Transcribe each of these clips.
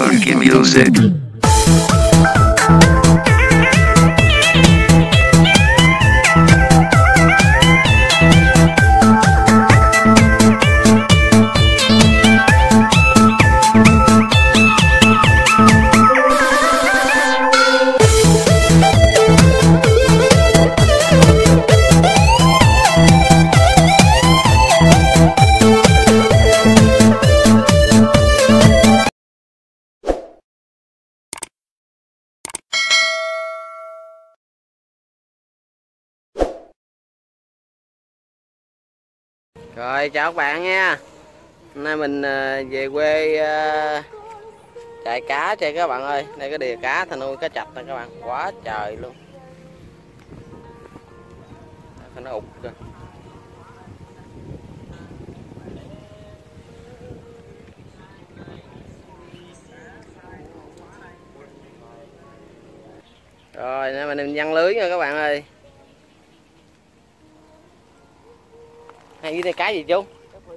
Funky music. Rồi chào các bạn nha. Hôm nay mình về quê chạy cá chơi các bạn ơi. Đây cái đìa cá ta nuôi cá chạch nè các bạn, quá trời luôn. Nó ụt kìa. Rồi nay mình văng lưới nha các bạn ơi. Hay dưới đây cá gì chú?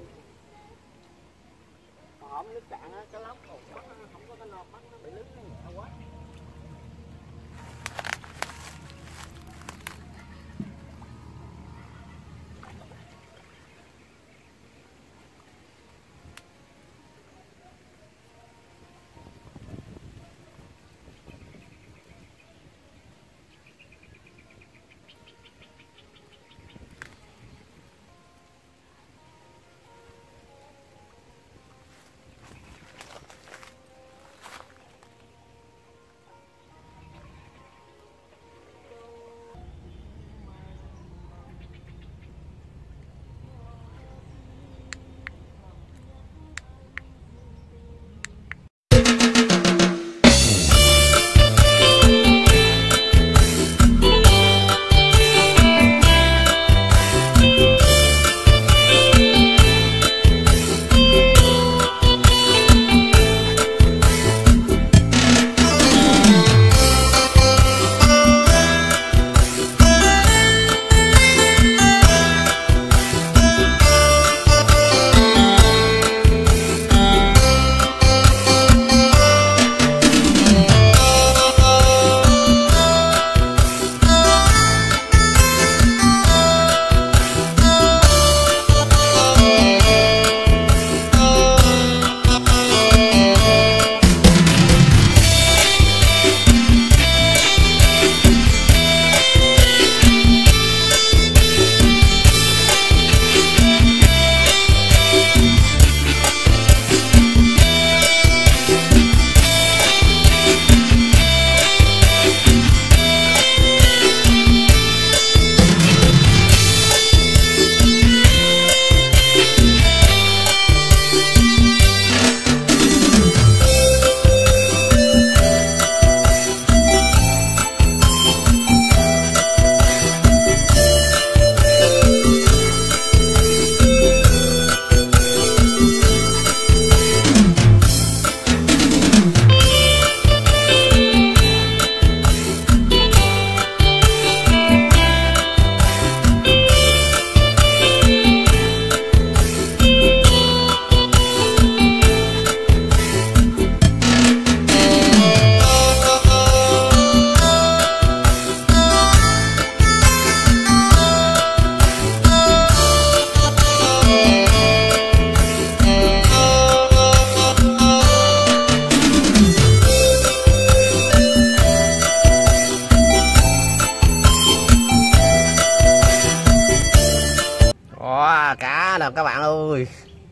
Cá nè các bạn ơi,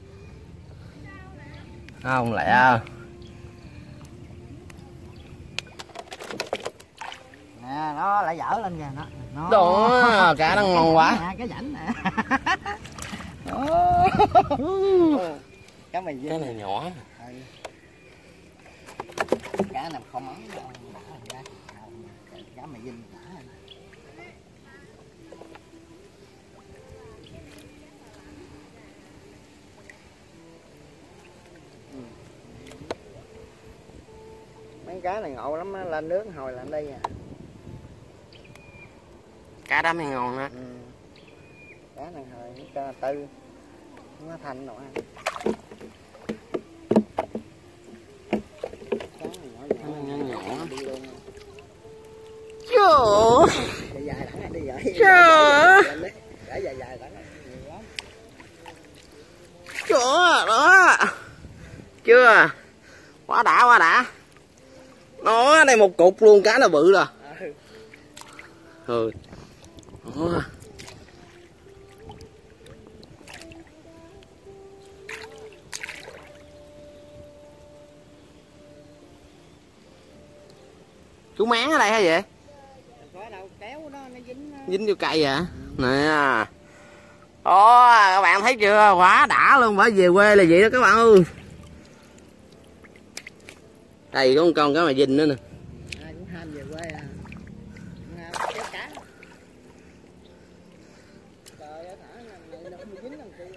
không lẹ nè, nó lại dở lên kìa nó đó, cá nó ngon quá nè, cái rảnh nè. Cá mày cái này nhỏ, cá nằm không ống cá mày dinh. Mấy cá này ngộ lắm á, lên nước hồi làm đây à. Cá đá mới ngon á. Cá này hồi cho tư nó thành rồi. Trời Để dài dài đã nhiều lắm. Chưa đó. Chưa. Quá đã quá đã. Nó đây một cục luôn, cá nó bự rồi. Ừ. Đó. Chú máng ở đây hay vậy? Có đâu kéo nó dính. Dính vô cây vậy? Nè. Ồ, các bạn thấy chưa? Quá đã luôn, bởi về quê là vậy đó các bạn ơi. Đây có một con cá mà dinh nữa nè. Ai cũng ham về quê à. Kéo cá. Trời ơi, thả này nó không dính làm gì.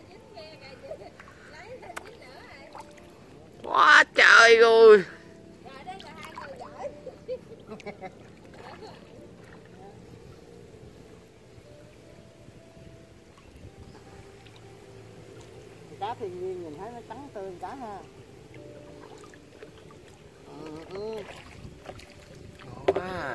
Quá trời rồi. Cá thiên nhiên nhìn thấy nó trắng tươi cá ha. Wow.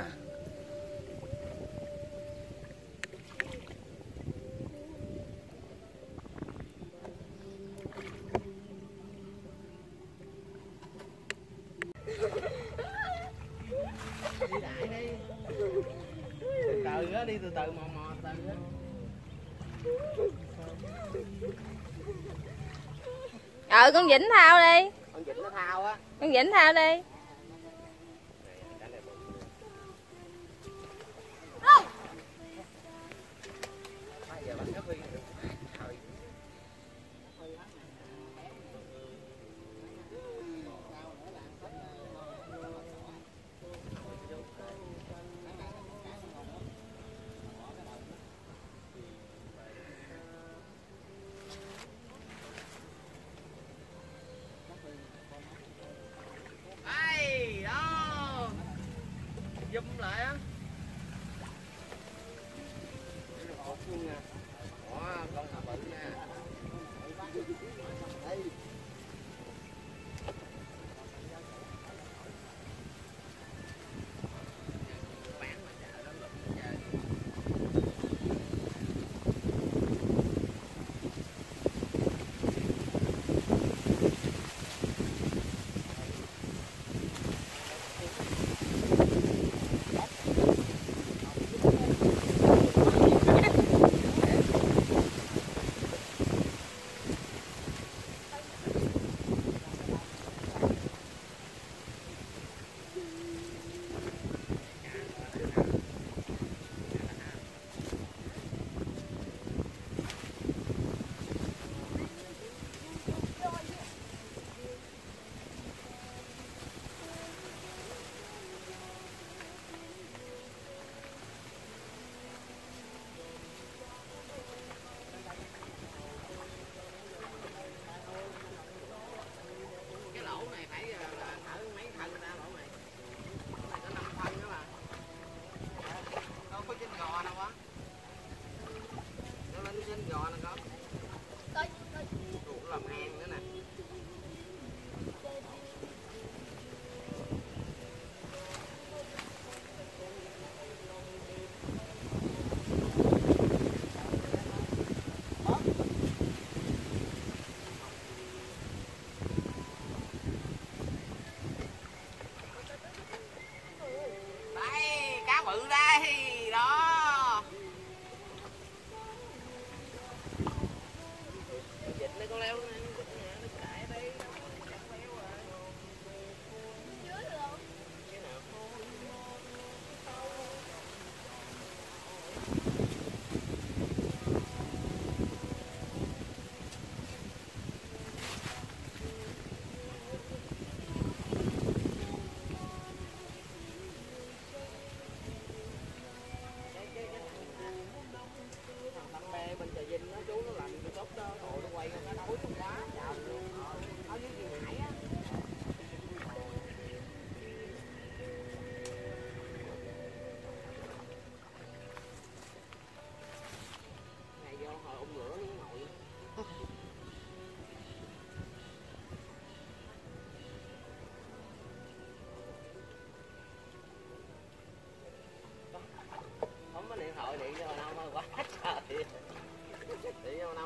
Đi đại đi. Từ từ á, đi từ từ mò mò từ á. Con Vĩnh thao đi. Con vịt nó thao á. Con Vĩnh thao đi. Đây, đó. Zoom lại á. Đó, con thả bự nha. Đây.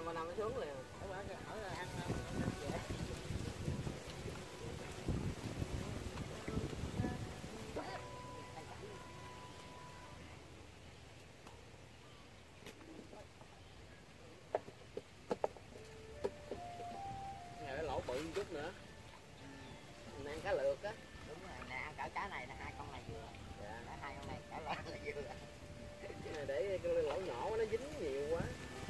qua năm nó xuống liền. Này lỗ bự một chút nữa. Mình ăn cá lược á. Đúng rồi, nè ăn cả cá này, hai con này vừa. Dạ. Hai con này cả là vừa. Cái này để cái lỗ nhỏ nó dính nhiều quá.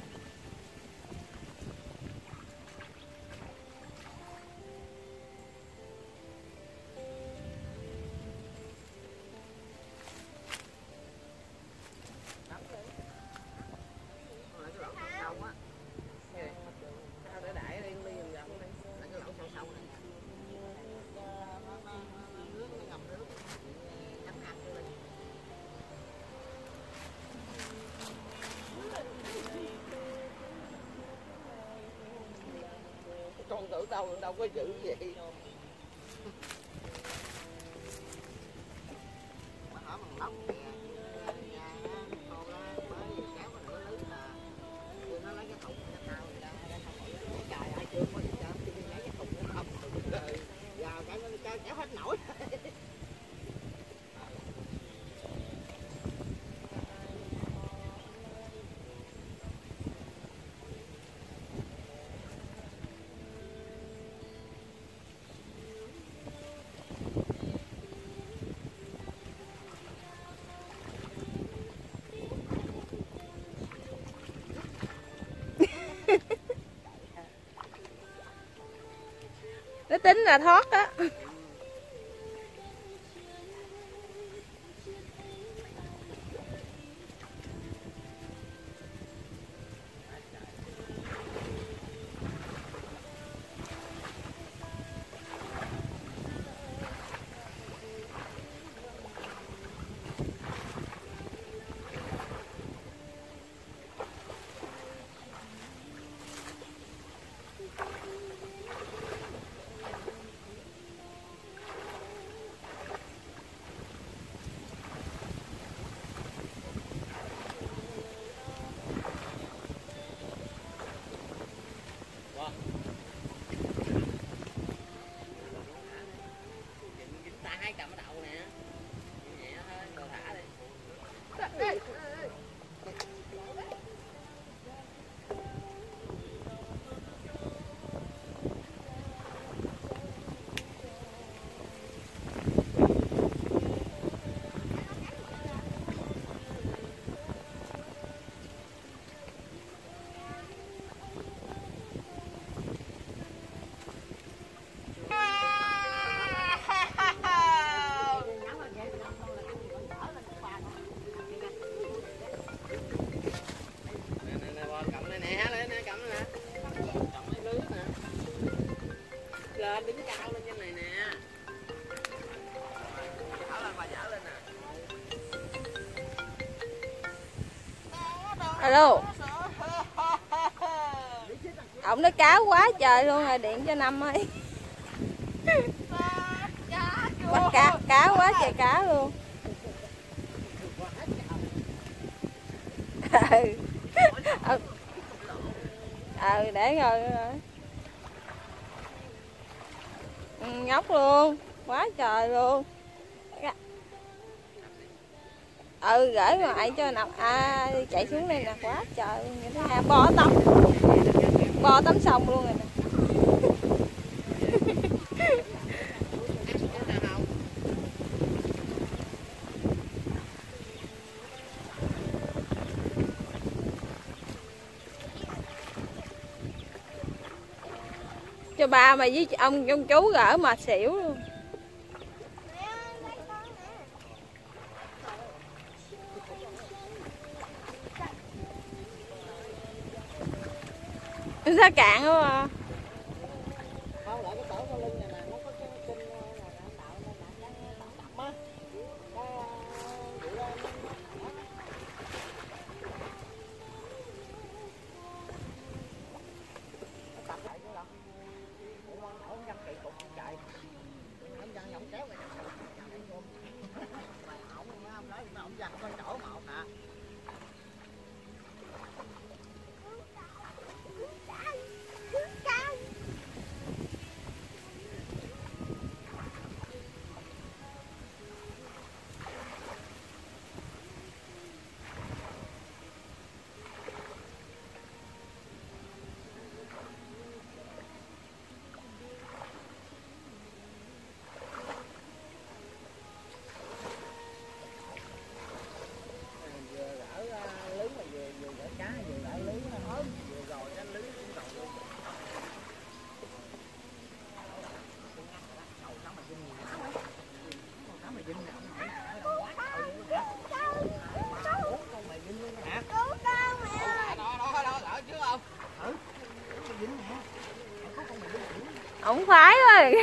Con tưởng đâu có dữ vậy. Mà hỏi bằng lóc kìa. Cô đó mới kéo cái nửa lưới là nó lấy cái thùng nó thao ra trời ơi chưa có gì trơn chứ lấy cái thùng nó không rồi vào cái nó kéo hết nổi. Nó tính là thoát á. Lên đứng cao lên trên này nè. Dở lên, bà dở lên nè. Alo. Ổng nói cá quá trời luôn rồi, điện cho Năm ơi. Bắt cá quá trời cá luôn. Để rồi. Nhóc luôn, quá trời luôn. Gửi ngoại cho Nọc chạy xuống đây nè, quá trời luôn. Vậy đó, bo tắm sông luôn rồi nè. Cho ba mà với ông chú gỡ mà xỉu luôn. Sao cạn quá à. sảng khoái rồi.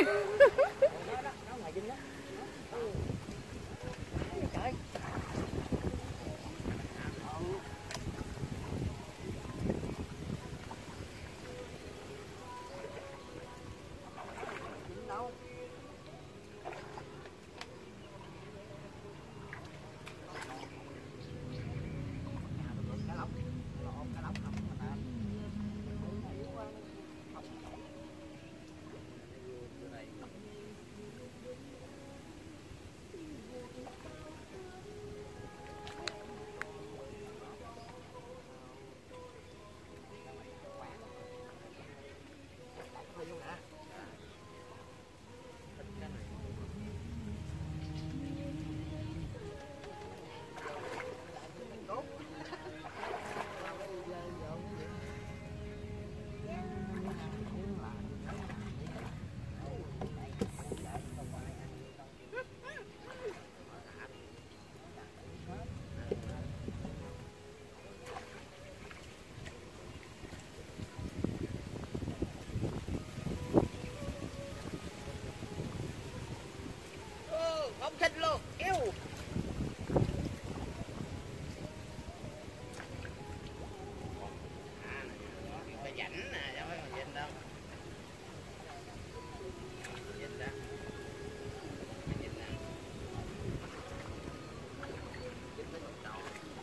Không thích luôn, yêu. Cái rảnh nè, chứ không phải còn vinh đâu. Vinh đó. Vinh nè. Vinh tới con tròn.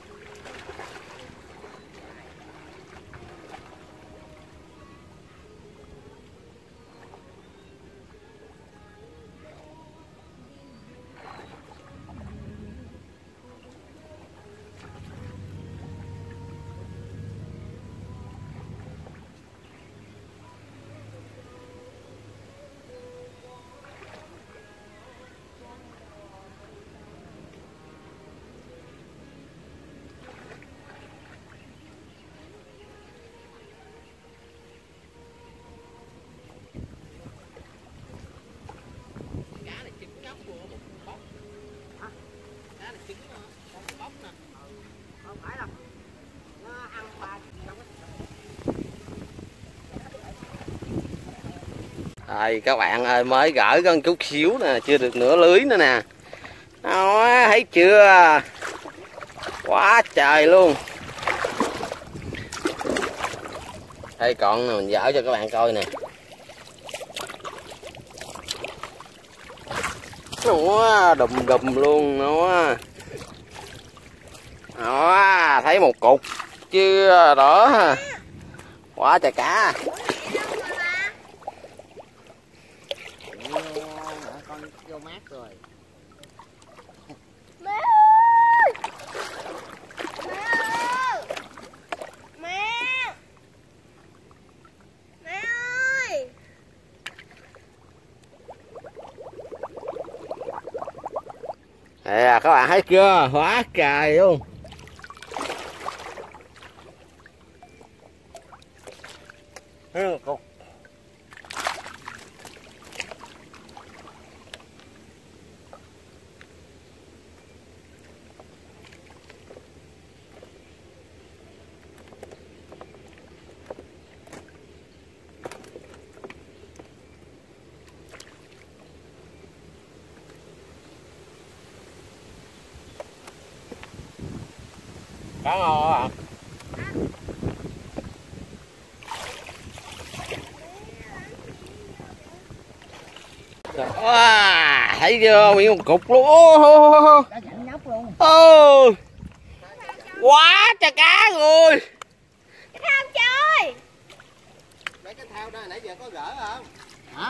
Rồi các bạn ơi, mới gỡ con chút xíu nè, chưa được nửa lưới nữa nè. Đó, thấy chưa? Quá trời luôn. Đây còn nè, mình dỡ cho các bạn coi nè. Nó đùm đùm luôn nó. Đó, thấy một cục chưa đó. Quá trời cá. Con vô mát rồi. Mẹ ơi! Mẹ ơi! Mẹ! Mẹ ơi! Nè các bạn thấy chưa? Quá trời luôn. Cục. Cá ngò à. Wow, thấy chưa, nguyên một cục luôn. Cá rảnh nhóc luôn. Ô, quá trời cá rồi. Cái thao chơi. Mấy cái thao đó nãy giờ có gỡ không? Hả?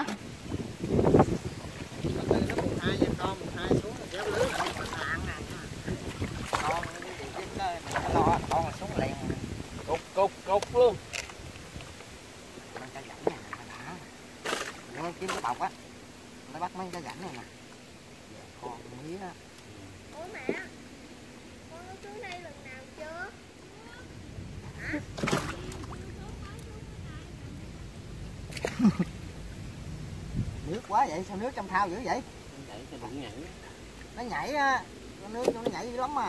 Nó một hai nha con, một hai xuống là kéo lưới con ăn nè. Con đi dính đó, mình lo con là xuống liền. Cục luôn. Mấy cá rảnh nè, đã. Nó kiếm cái bọc á. Nó bắt mấy cá rảnh này nè. Con mía á. Ủa mẹ, con có xuống đây lần nào chưa? Hả? Nước quá vậy, sao nước trong thao dữ vậy? Đẩy cho đừng nhảy. Nó nhảy á, con nước nó nhảy dữ lắm mà.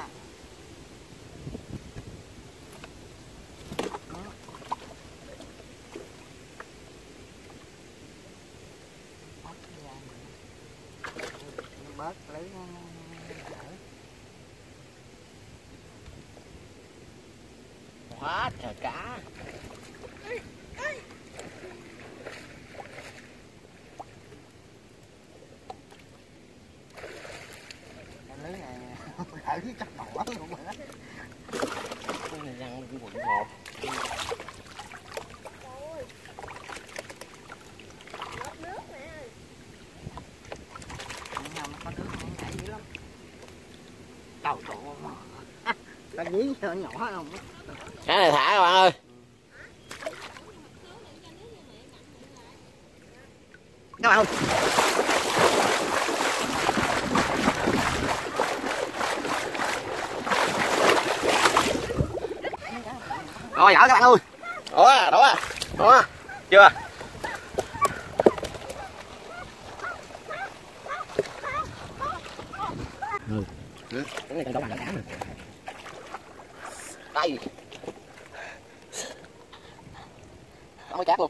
bớt lấy nó Quá trời cá. lấy này ở cái chắc mỏ luôn mà. Cái này răng cái quận 1. Có nước không nhảy dữ lắm. Cầu trộn ta dí nhỏ nhỏ không. Cái này thả các bạn ơi. Các bạn ơi. Rồi giỏi các bạn ơi. Đó. Chưa? Cái này còn đâu mà đây. Có mấy cát luôn.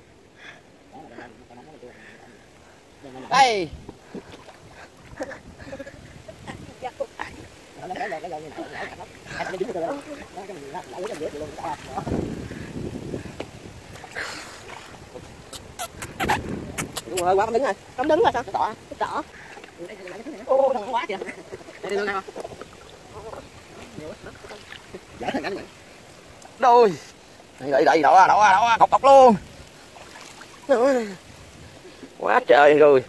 Đây. Đúng rồi, quá không đứng rồi. Không đứng rồi sao? Đỏ. Đỏ. Ô, thằng quá kìa. Đây đi luôn nào. Giải thành cảnh vậy. Đôi. Đây đỏ, cọc luôn. Quá trời rồi.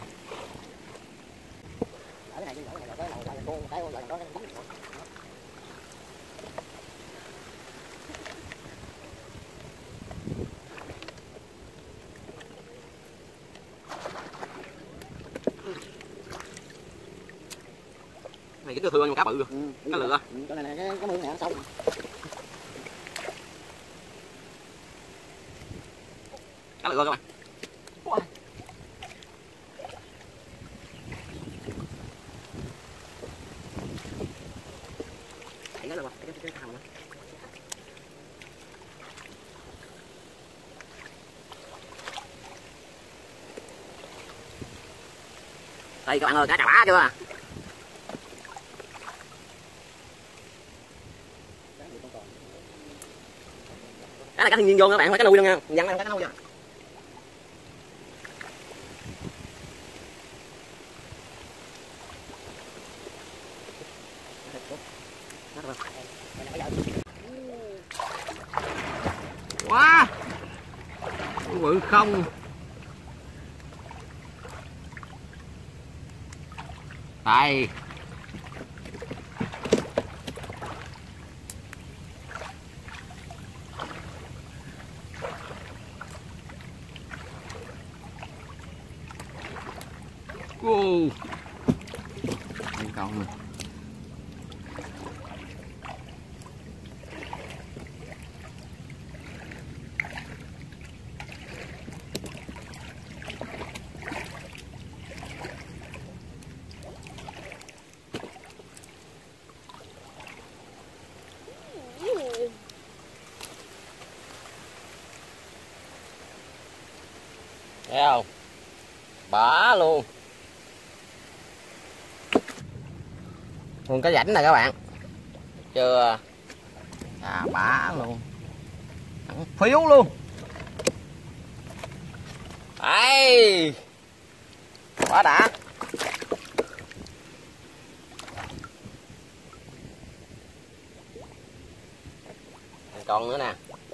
Này cái thương cá bự rồi. Cá lừa. Cái này cái mương này nó sâu. Cá lừa các bạn. Cái lừa cái thằng đó. Đây các bạn ơi, cá chà bá chưa? Cái này cá thiên nhiên vô các bạn, không phải cá nuôi đâu nha. Dặn này không phải cá nuôi nha. Quá. Bự không. Đây. Wow. Đây con rồi. Thấy không? Bả luôn. Còn cái rãnh này các bạn. Chưa. À bả luôn. Thẳng phiếu luôn. Đây. Quá đã. Còn nữa nè.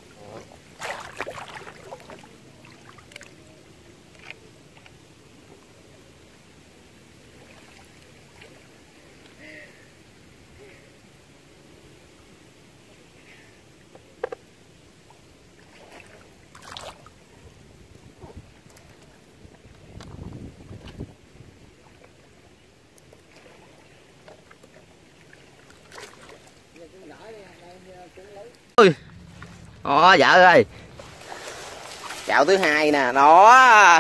Ôi. Đó vợ ơi. Chạo thứ hai nè, đó.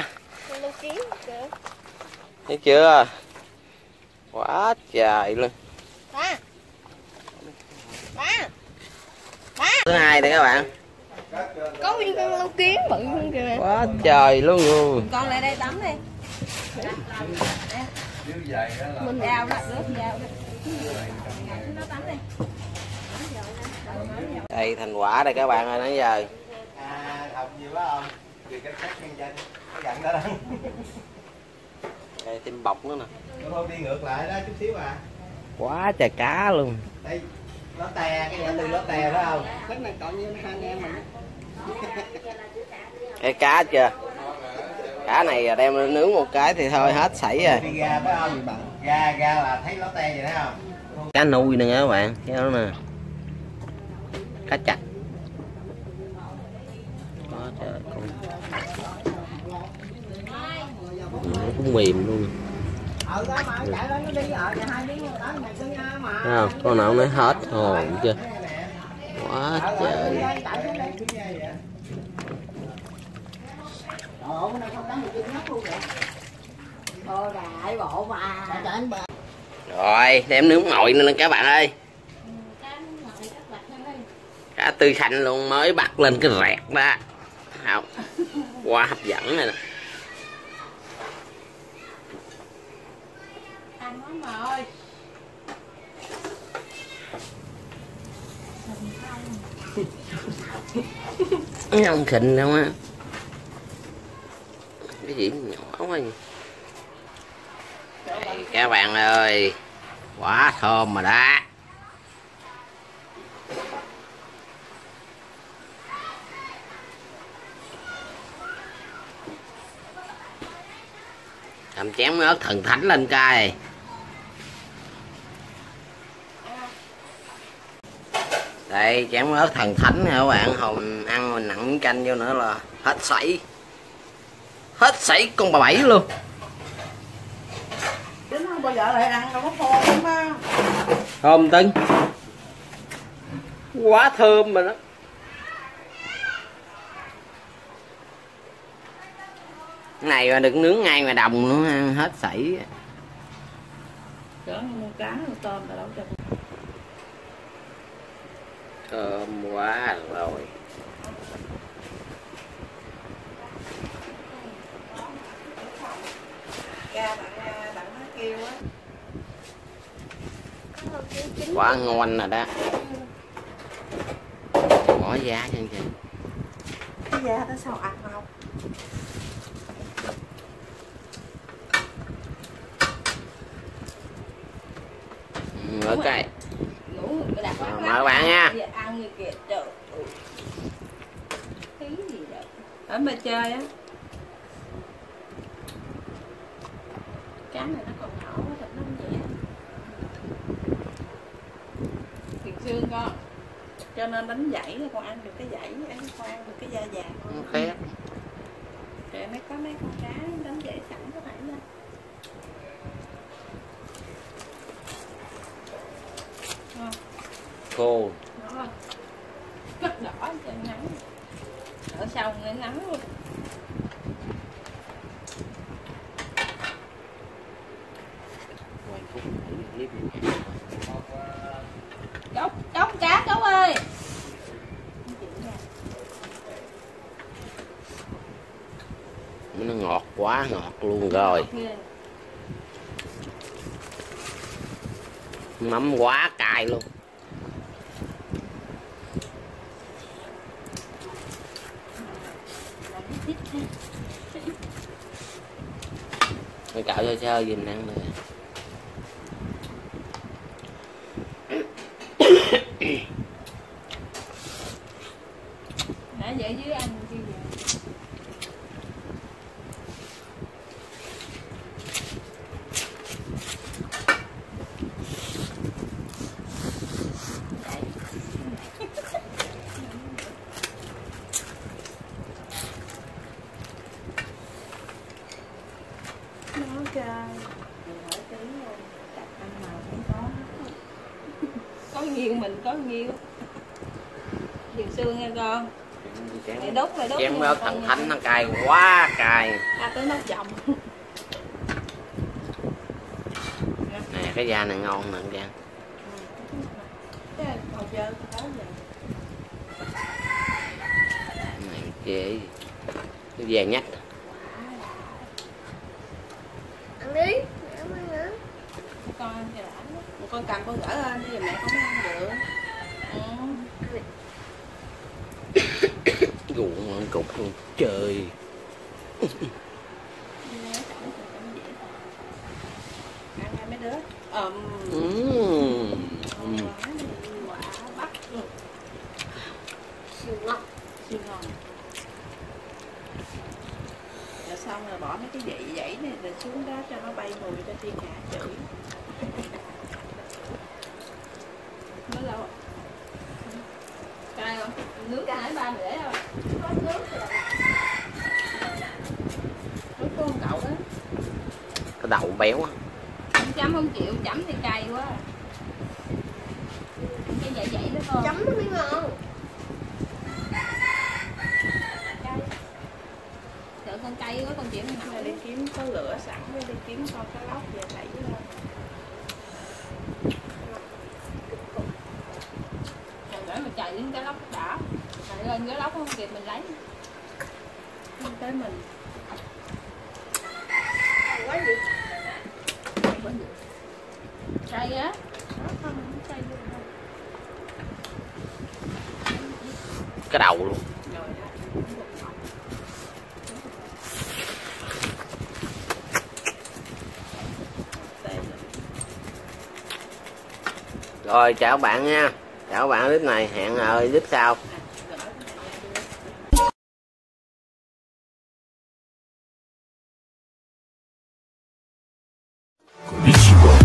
Thấy chưa? Quá trời luôn. Ba. Ba. Ba. Thứ hai nè các bạn. Có nguyên con lâu kiến bự luôn kìa. Quá trời luôn rồi. Con lại đây tắm đi. Mình rau đó, rớt rau đó. Nó tắm đi. Đây thành quả đây các bạn ơi, nãy giờ. Học nhiều quá không? Vì cái cách nhân dân nó giận đó đó. Đây thêm bọc nữa nè. Không đi ngược lại đó chút xíu à. Quá trời cá luôn. Đây, nó tè, cái từ nó tè đó không? Cái này còn như hai anh em mình. Cái cá chưa? Cá này đem lên nướng một cái thì thôi hết sảy rồi. Đi ra phải không? Ra là thấy nó te vậy đấy không? Cá nuôi nè các bạn, cái đó nè. Cá chạch. Có trời con. Nó cũng mềm luôn. Thấy không? Con nào nó hết hồn chưa? Quá trời. Rồi đem nướng ngồi lên các bạn ơi. Cá tươi xanh luôn, mới bắt lên cái rẹt đó. Không. Quá hấp dẫn này nè. Không khịnh đâu á. Cái gì nhỏ quá vậy? Đây, các bạn ơi, quá thơm mà đã. Cầm chén ớt thần thánh lên cay. Đây chén ớt thần thánh nè các bạn, hồi ăn mình nặng miếng canh vô nữa là hết sảy. Hết sảy con bà Bảy luôn. Chứ không bao giờ lại ăn đâu có khô lắm á. Thơm tưng. Quá thơm mà đó. Cái này mà được nướng ngay ngoài đồng nữa, ăn hết sảy. Chở mua cá mua tôm là đâu cho. Thơm quá rồi. Ra bạn nó kêu á. Quá ngon rồi đó. Bỏ giá cho anh chị. Cái da nó sao ăn không? Mở cây. Mời các bạn nha. Ăn như kìa trời. Tí gì đâu. Ở mà chơi á. Cá này nó còn nhỏ quá, thịt nó không nhẹ. Thịt xương con. Cho nên đánh dãy là con ăn được cái dãy, con ăn được cái da vàng. Khét. Rồi có mấy con cá đánh dãy sẵn có phải lên. Khô. Đó. Rất đỏ cho nắng. Ở sau nó nắng luôn. Đóng cá Cấu ơi. Nó ngọt quá, ngọt luôn rồi. Mắm quá cay luôn. Cái cạo cho chơi giùm ăn rồi. Nãy vậy dưới ăn chi vậy? Nó chơi. Mình hỏi tí luôn. Đặt ăn nào cũng có. Có nhiều mình có nhiều. Nhiều xương nha con. Để đốt lại đốt. Chén ớt thần thánh nó cay quá cay. À tới nó chồng. Nè cái da này ngon nè kìa. Cái hồi chơi có vậy. Này chê. Cái da nhách. Ăn đi. con ăn cho đã. Con cầm con gỡ lên thì mẹ không ăn được. Ruộng ăn cục luôn trời. Ăn hai mấy đứa. Quả bắt luôn. Siêu ngon. Siêu ngon. Rồi xong rồi bỏ mấy cái dãy này rồi xuống đó cho nó bay mùi cho thiên hạ chửi. Mới lâu ạ. Cay không? Nướng cả 2-3 để thôi. Có nước rồi. Nước của con cậu đó. Cái đầu béo á. Ông chấm không chịu, chấm thì cay quá. Cái dãy đó thôi. Chấm nó mới ngon. Cay. Sợ con cay quá con chịu không nổi. Đi kiếm có lửa sẵn với đi kiếm con cá lóc về đẩy lên. Để mà chạy đến cá lóc đã. Chạy lên cá lóc không kịp mình lấy. Không tới mình. Quá gì? Cay á. Không cay luôn. Cái đầu luôn. Rồi chào các bạn nha. Chào các bạn ở clip này, hẹn ở clip sau. Konnichiwa.